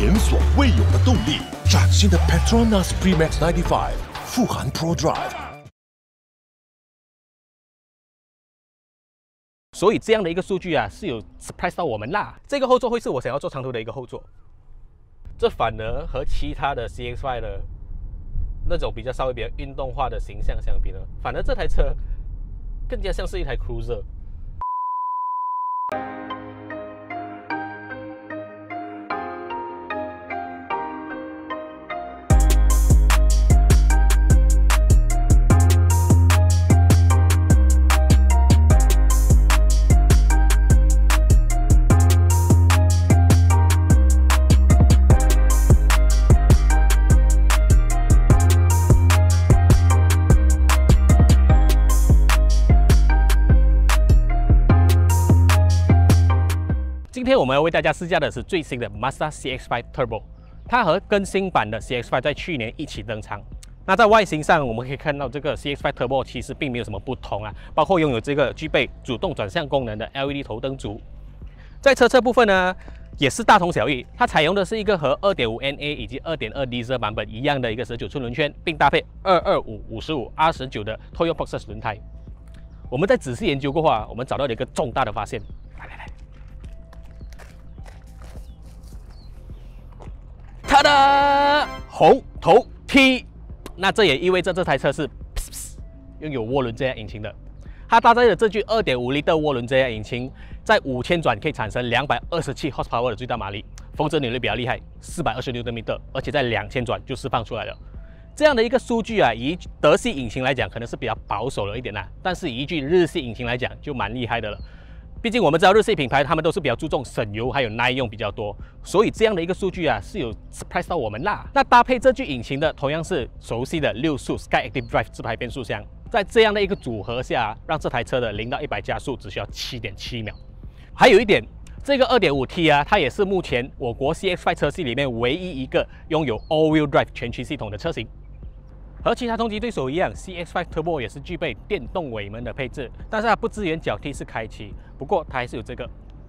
前所未有的动力，崭新的 Petronas Premix 95富含 Pro Drive。 所以这样的一个数据啊，是有 surprise 到我们啦。这个后座会是我想要做长途的一个后座，这反而和其他的 CX-5 的那种稍微比较运动化的形象相比呢，反而这台车更加像是一台 cruiser。今天我们要为大家试驾的是最新的 Mazda CX-5 Turbo， 它和更新版的 CX-5 在去年一起登场。那在外形上，我们可以看到这个 CX-5 Turbo 其实并没有什么不同啊，包括拥有这个具备主动转向功能的 LED 头灯组。在车侧部分呢，也是大同小异，它采用的是一个和 2.5 NA 以及 2.2 Diesel 版本一样的一个19寸轮圈，并搭配225/55 R19 的 Toyo Proxus 轮胎。我们在仔细研究过后啊，我们找到了一个重大的发现。来。它的红头 T， 那这也意味着这台车是拥有涡轮增压引擎的。它搭载的这具 2.5 L 涡轮增压引擎，在5000转可以产生227 horsepower 的最大马力，峰值扭力比较厉害，420 Nm， 而且在2000转就释放出来了。这样的一个数据啊，以德系引擎来讲，可能是比较保守了一点啦，但是以一具日系引擎来讲，就蛮厉害的了。毕竟我们知道日系品牌他们都是比较注重省油还有耐用比较多，所以这样的一个数据啊是有 surprise 到我们啦。那搭配这具引擎的同样是熟悉的6速 Sky Active Drive 自排变速箱，在这样的一个组合下，让这台车的0到100加速只需要7.7秒。还有一点，这个 2.5T 啊，它也是目前我国 CX-5 车系里面唯一一个拥有 All-Wheel Drive 全驱系统的车型。和其他同级对手一样 ，CX-5 Turbo 也是具备电动尾门的配置，但是它不支援脚踢式开启，不过它还是有这个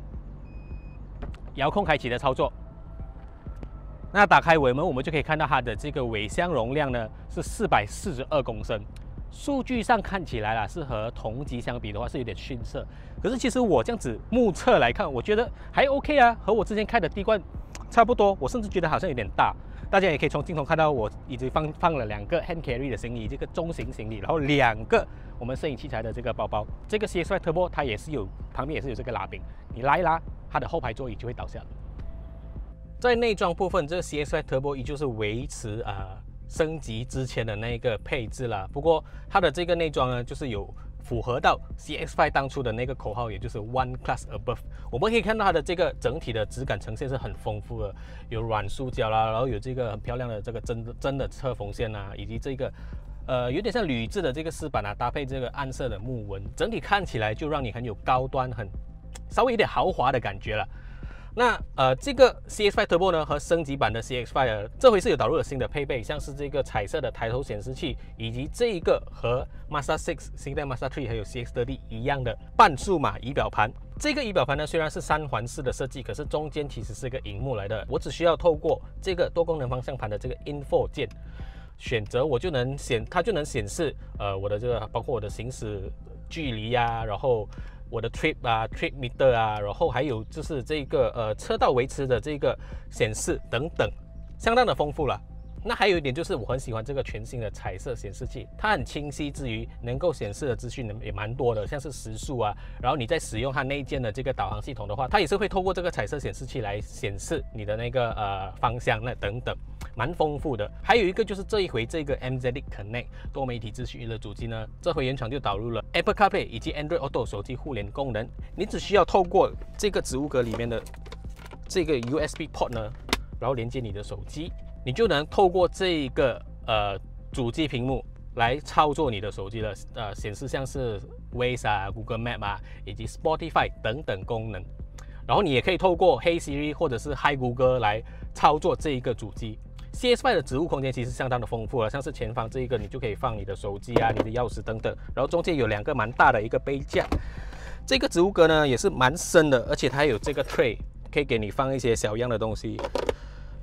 遥控开启的操作。那打开尾门，我们就可以看到它的这个尾箱容量呢是442公升，数据上看起来啦是和同级相比的话是有点逊色，可是其实我这样子目测来看，我觉得还 OK 啊，和我之前开的帝冠差不多，我甚至觉得好像有点大。大家也可以从镜头看到，我已经放了2个 hand carry 的行李，这个中型行李，然后2个我们摄影器材的这个包包。这个 CX-5 Turbo 它也是有旁边也是有这个拉柄，你拉一拉，它的后排座椅就会倒下了。在内装部分，这个 CX-5 Turbo 依旧是维持升级之前的那个配置啦。不过它的这个内装呢，就是有符合到 CX-5 当初的那个口号，也就是 One Class Above。我们可以看到它的这个整体的质感呈现是很丰富的，有软塑胶啦，然后有这个很漂亮的这个真的车缝线啊，以及这个有点像铝制的这个饰板啊，搭配这个暗色的木纹，整体看起来就让你很有高端、很稍微有点豪华的感觉了。那这个 CX-5 Turbo 呢和升级版的 CX-5 这回是有导入了新的配备，像是这个彩色的抬头显示器，以及这一个和 Mazda 6、新一代 Mazda 3还有 CX-30 一样的半数码仪表盘。这个仪表盘呢虽然是3环式的设计，可是中间其实是个萤幕来的，我只需要透过这个多功能方向盘的这个 Info 键选择，它就能显示我的这个包括我的行驶距离啊，然后我的 trip meter 啊，然后还有就是这个车道维持的这个显示等等，相当的丰富了。那还有一点就是我很喜欢这个全新的彩色显示器，它很清晰之余，能够显示的资讯也蛮多的，像是时速啊，然后你在使用它内建的这个导航系统的话，它也是会透过这个彩色显示器来显示你的那个方向那等等，蛮丰富的。还有一个就是这一回这个 MZ Connect 多媒体资讯娱乐主机呢，这回原厂就导入了 Apple CarPlay 以及 Android Auto 手机互联功能，你只需要透过这个置物格里面的这个 USB port 呢，然后连接你的手机。你就能透过这个主机屏幕来操作你的手机了，显示像是 Waze 啊、Google Map 啊，以及 Spotify 等等功能。然后你也可以透过 Hey Siri 或者是 Hi Google 来操作这一个主机。CX-5 的置物空间其实相当的丰富了，像是前方这一个你就可以放你的手机啊、你的钥匙等等，然后中间有2个蛮大的一个杯架。这个置物格呢也是蛮深的，而且它还有这个 tray， 可以给你放一些小样的东西。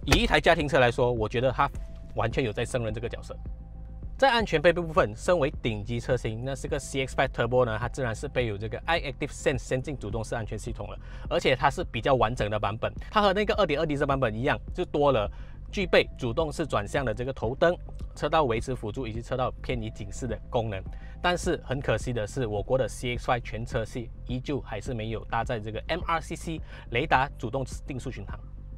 以一台家庭车来说，我觉得它完全有在胜任这个角色。在安全配备部分，身为顶级车型，那这个 CX-5 Turbo 呢，它自然是备有这个 iActive Sense 先进主动式安全系统了，而且它是比较完整的版本。它和那个 2.2D 这版本一样，就多了具备主动式转向的这个头灯、车道维持辅助以及车道偏移警示的功能。但是很可惜的是，我国的 CX-5 全车系依旧还是没有搭载这个 MRCC 雷达主动定速巡航。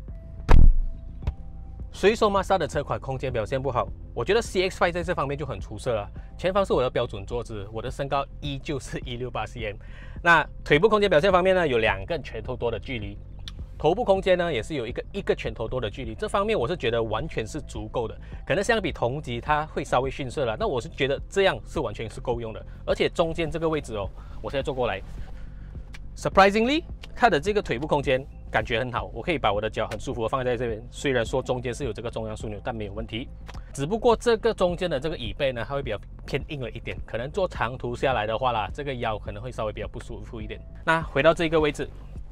虽说 Mazda 的车款空间表现不好，我觉得 CX-5 在这方面就很出色了。前方是我的标准坐姿，我的身高依旧是168cm。那腿部空间表现方面呢，有2个拳头多的距离，头部空间呢也是有一个拳头多的距离。这方面我是觉得完全是足够的。可能相比同级它会稍微逊色了，那我是觉得这样是完全是够用的。而且中间这个位置哦，我现在坐过来 ，surprisingly 它的这个腿部空间感觉很好，我可以把我的脚很舒服的放在这边。虽然说中间是有这个中央枢纽，但没有问题。只不过这个中间的这个椅背呢，它会比较偏硬了一点，可能坐长途下来的话啦，这个腰可能会稍微比较不舒服一点。那回到这个位置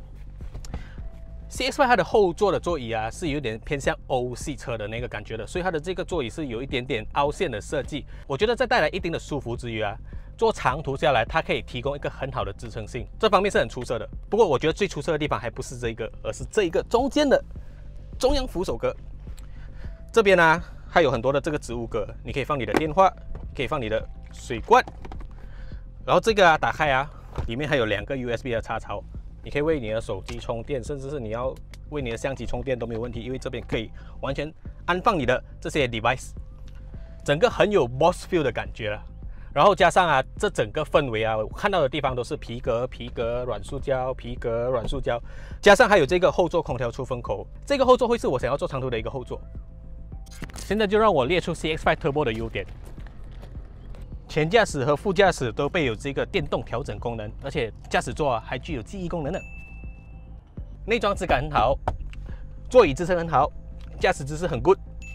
，CX-5 它的后座的座椅啊，是有点偏向欧系车的那个感觉的，所以它的这个座椅是有一点点凹陷的设计。我觉得在带来一定的舒服之余啊，坐长途下来，它可以提供一个很好的支撑性，这方面是很出色的。不过我觉得最出色的地方还不是这个，而是这一个中间的中央扶手格。这边呢，还有很多的这个置物格，你可以放你的电话，可以放你的水罐。然后这个啊，打开啊，里面还有2个 USB 的插槽，你可以为你的手机充电，甚至是你要为你的相机充电都没有问题，因为这边可以完全安放你的这些 device， 整个很有 boss feel 的感觉了。然后加上啊，这整个氛围啊，我看到的地方都是皮革、软塑胶、皮革、软塑胶，加上还有这个后座空调出风口，这个后座会是我想要坐长途的一个后座。现在就让我列出 CX-5 Turbo 的优点。前驾驶和副驾驶都备有这个电动调整功能，而且驾驶座还具有记忆功能呢。内装质感很好，座椅支撑很好，驾驶姿势很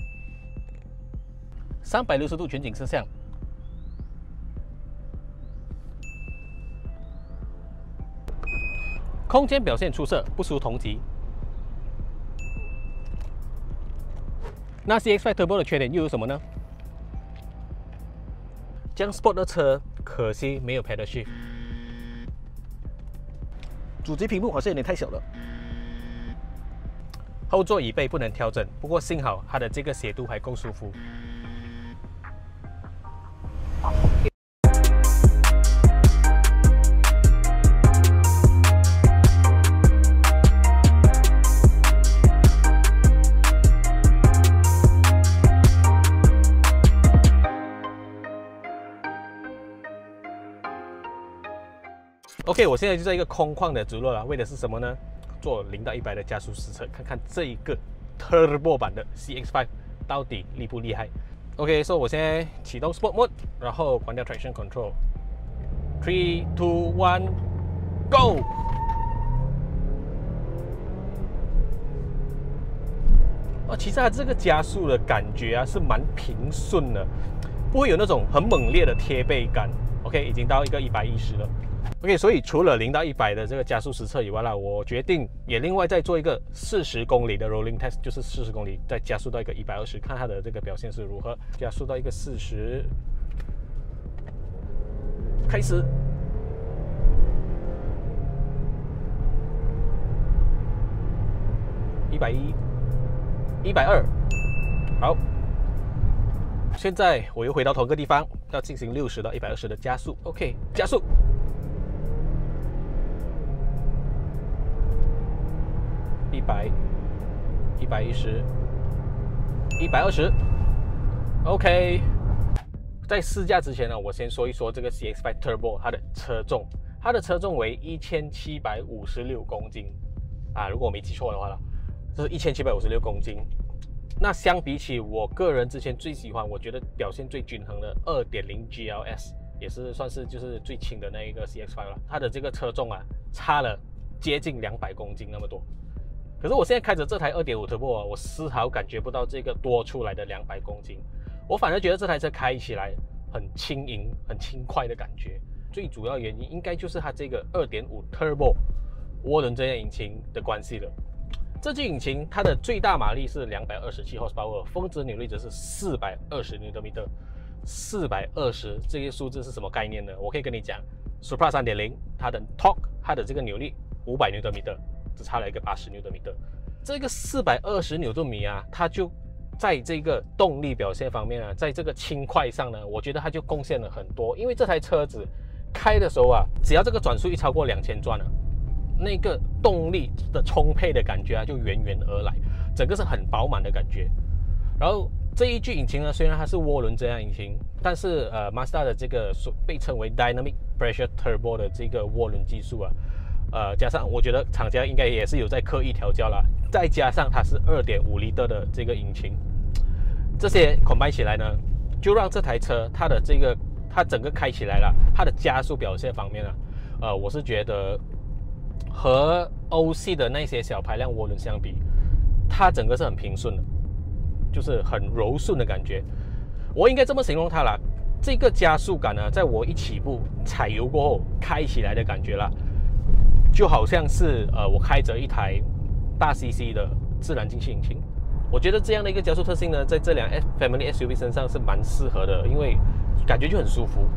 good。360度全景摄像。空间表现出色，不输同级。那 CX-5 Turbo 的缺点又有什么呢？这样 Sport 的车可惜没有 Pedal Shift， 主机屏幕好像有点太小了。后座椅背不能调整，不过幸好它的这个斜度还够舒服。OK， 我现在就在一个空旷的直路了，为的是什么呢？做0到100的加速实测，看看这一个 Turbo 版的 CX-5 到底厉不厉害。OK， 所以我现在启动 Sport Mode， 然后关掉 Traction Control。3、2、1 ，Go！ 其实它这个加速的感觉啊是蛮平顺的，不会有那种很猛烈的贴背感。OK， 已经到一个110了。OK， 所以除了0到100的这个加速实测以外啦，我决定也另外再做一个40公里的 rolling test， 就是40公里再加速到一个120，看它的这个表现是如何。加速到一个40，开始。110、120，好。现在我又回到同一个地方，要进行60到120的加速。OK， 加速。100、110、120 ，OK。在试驾之前呢，我先说一说这个 CX-5 Turbo 它的车重，它的车重为1756公斤啊，如果我没记错的话啦，这是1756公斤。那相比起我个人之前最喜欢，我觉得表现最均衡的 2.0 GLS， 也是算是就是最轻的那一个 CX-5 了，它的这个车重啊差了接近200公斤那么多。可是我现在开着这台 2.5 Turbo 啊，我丝毫感觉不到这个多出来的200公斤，我反而觉得这台车开起来很轻盈、很轻快的感觉。最主要原因应该就是它这个 2.5 Turbo 涡轮增压引擎的关系了。 这具引擎它的最大马力是227 horsepower， 峰值扭力则是420 Nm。420这个数字是什么概念呢？我可以跟你讲 ，Supra 3.0它的 torque 它的这个扭力500 Nm， 只差了一个80 Nm。这个420 Nm 啊，它就在这个动力表现方面啊，在这个轻快上呢，我觉得它就贡献了很多。因为这台车子开的时候啊，只要这个转速一超过2000转了，那个动力的充沛的感觉啊，就源源而来，整个是很饱满的感觉。然后这一具引擎呢，虽然它是涡轮增压引擎，但是Mazda 的这个被称为 Dynamic Pressure Turbo 的这个涡轮技术啊，加上我觉得厂家应该也是有在刻意调教啦，再加上它是2.5 L 的这个引擎，这些 combine 起来呢，就让这台车它整个开起来了，它的加速表现方面啊，我是觉得和欧系的那些小排量涡轮相比，它整个是很平顺的。就是很柔顺的感觉，我应该这么形容它啦。这个加速感呢，在我一起步踩油过后开起来的感觉啦，就好像是我开着一台大 CC 的自然进气引擎。我觉得这样的一个加速特性呢，在这辆 Family SUV 身上是蛮适合的，因为感觉就很舒服，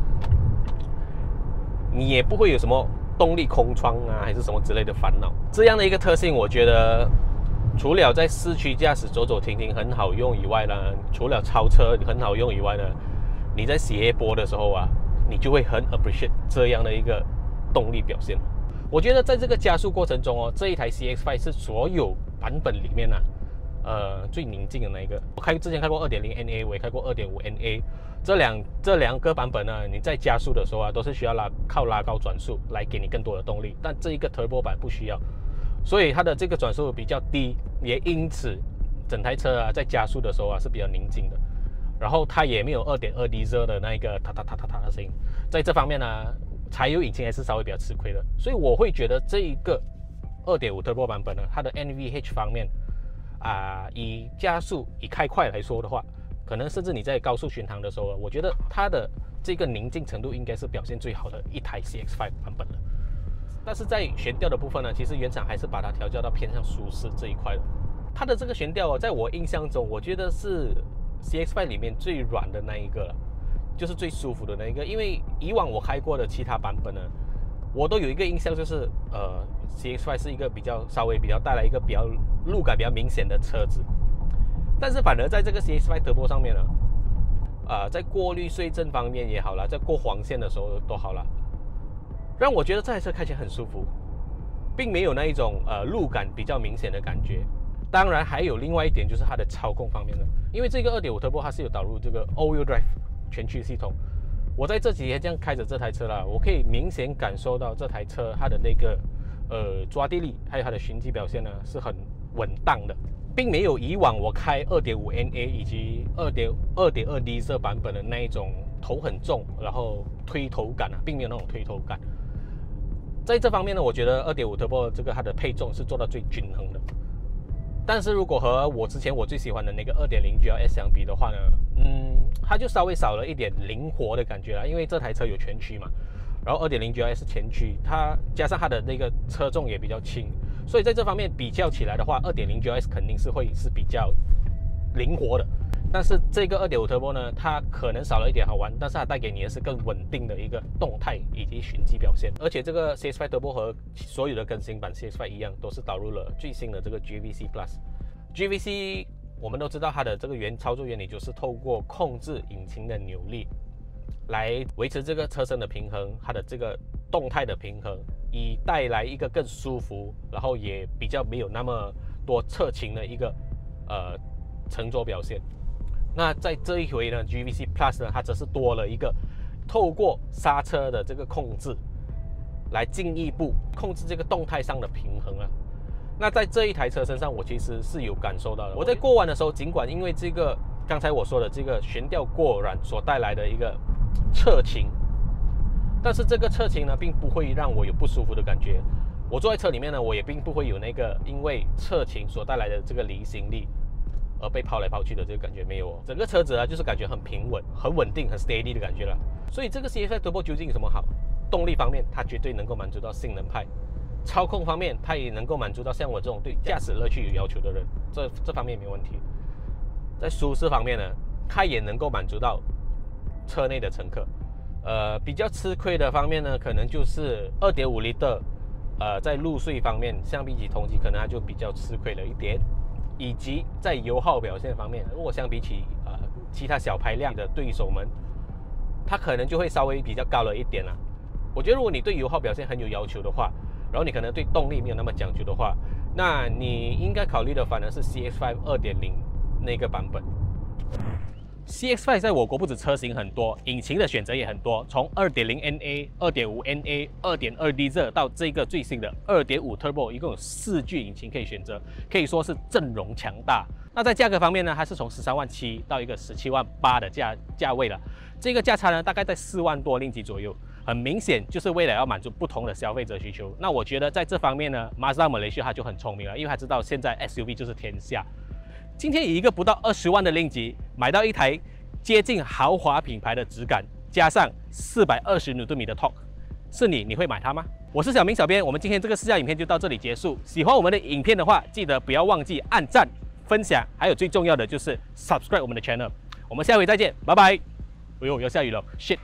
你也不会有什么动力空窗啊，还是什么之类的烦恼。这样的一个特性，我觉得。除了在市区驾驶走走停停很好用以外呢，除了超车很好用以外呢，你在斜坡的时候啊，你就会很 appreciate 这样的一个动力表现。我觉得在这个加速过程中哦，这一台 CX-5 是所有版本里面最宁静的那一个。我之前开过 2.0 NA， 我也开过 2.5 NA， 这两个版本呢，你在加速的时候啊，都是需要靠拉高转速来给你更多的动力，但这一个 Turbo 版不需要。所以它的这个转速比较低，也因此整台车啊在加速的时候啊是比较宁静的，然后它也没有2.2 diesel 的那一个哒哒哒哒哒的声音，在这方面呢，柴油引擎还是稍微比较吃亏的。所以我会觉得这一个2.5 turbo 版本呢，它的 NVH 方面以加速以开快来说的话，可能甚至你在高速巡航的时候，我觉得它的这个宁静程度应该是表现最好的一台 CX-5 版本了。但是在悬吊的部分呢，其实原厂还是把它调教到偏向舒适这一块的。它的这个悬吊在我印象中，我觉得是 CX-5 里面最软的那一个了，就是最舒服的那一个。因为以往我开过的其他版本呢，我都有一个印象，就是CX-5 是一个稍微比较带来一个比较路感比较明显的车子。但是反而在这个 CX-5 Turbo 上面呢，在过滤碎震方面也好啦，在过黄线的时候都好啦，让我觉得这台车开起来很舒服，并没有那一种路感比较明显的感觉。当然还有另外一点就是它的操控方面的，因为这个 2.5 Turbo 它是有导入这个 All-Wheel Drive 全驱系统。我在这几天这样开着这台车啦，我可以明显感受到这台车它的那个抓地力还有它的循迹表现呢是很稳当的，并没有以往我开 2.5 NA 以及2.2 diesel 版本的那一种头很重然后推头感并没有那种推头感。在这方面呢，我觉得 2.5 Turbo 这个它的配重是做到最均衡的。但是如果和我之前最喜欢的那个 2.0 GLS 相比的话呢，它就稍微少了一点灵活的感觉啦，因为这台车有全驱嘛，然后 2.0 GLS 是前驱，它加上它的那个车重也比较轻，所以在这方面比较起来的话 2.0 GLS 肯定是会是比较灵活的。但是这个 2.5 Turbo 呢，它可能少了一点好玩，但是它带给你的是更稳定的一个动态以及循迹表现。而且这个 CX-5 Turbo 和所有的更新版 CX-5 一样，都是导入了最新的这个 GVC Plus。GVC 我们都知道它的这个操作原理就是透过控制引擎的扭力，来维持这个车身的平衡，它的这个动态的平衡，以带来一个更舒服，然后也比较没有那么多侧倾的一个乘坐表现。那在这一回呢 ，GVC Plus 呢，它则是多了一个透过刹车的这个控制，来进一步控制这个动态上的平衡啊。那在这一台车身上，我其实是有感受到的。我在过弯的时候，尽管因为这个刚才我说的这个悬吊过软所带来的一个侧倾，但是这个侧倾呢，并不会让我有不舒服的感觉。我坐在车里面呢，我也并不会有那个因为侧倾所带来的这个离心力而被抛来抛去的这个感觉，没有哦。整个车子啊，就是感觉很平稳、很稳定、很 steady 的感觉了。所以这个 CX-5 Turbo 究竟有什么好？动力方面，它绝对能够满足到性能派。 操控方面，它也能够满足到像我这种对驾驶乐趣有要求的人，这方面没问题。在舒适方面呢，它也能够满足到车内的乘客。比较吃亏的方面呢，可能就是2.5L，在入睡方面，相比起同级，可能它就比较吃亏了一点。以及在油耗表现方面，如果相比起其他小排量的对手们，它可能就会稍微比较高了一点啦。我觉得如果你对油耗表现很有要求的话，然后你可能对动力没有那么讲究的话，那你应该考虑的反而是 CX-5 2.0 那个版本。CX-5 在我国不止车型很多，引擎的选择也很多，从 2.0NA、2.5NA、2.2 Diesel 到这个最新的2.5 Turbo， 一共有4具引擎可以选择，可以说是阵容强大。那在价格方面呢，它是从13.7万到一个17.8万的价位了，这个价差呢大概在4万多令吉左右，很明显就是为了要满足不同的消费者需求。那我觉得在这方面呢 ，Mazda Malaysia 它就很聪明了，因为它知道现在 SUV 就是天下。今天以一个不到20万的令吉买到一台接近豪华品牌的质感，加上420Nm的 torque， 是你会买它吗？我是小明小编，我们今天这个试驾影片就到这里结束。喜欢我们的影片的话，记得不要忘记按赞、分享，还有最重要的就是 subscribe 我们的 channel。我们下回再见，拜拜。哎呦，要下雨了 ，shit。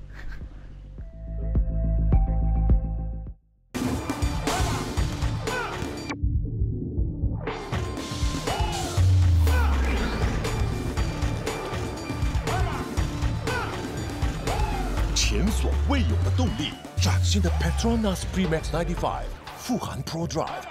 前所未有的动力，崭新的 Petronas Premix 95富含 Pro Drive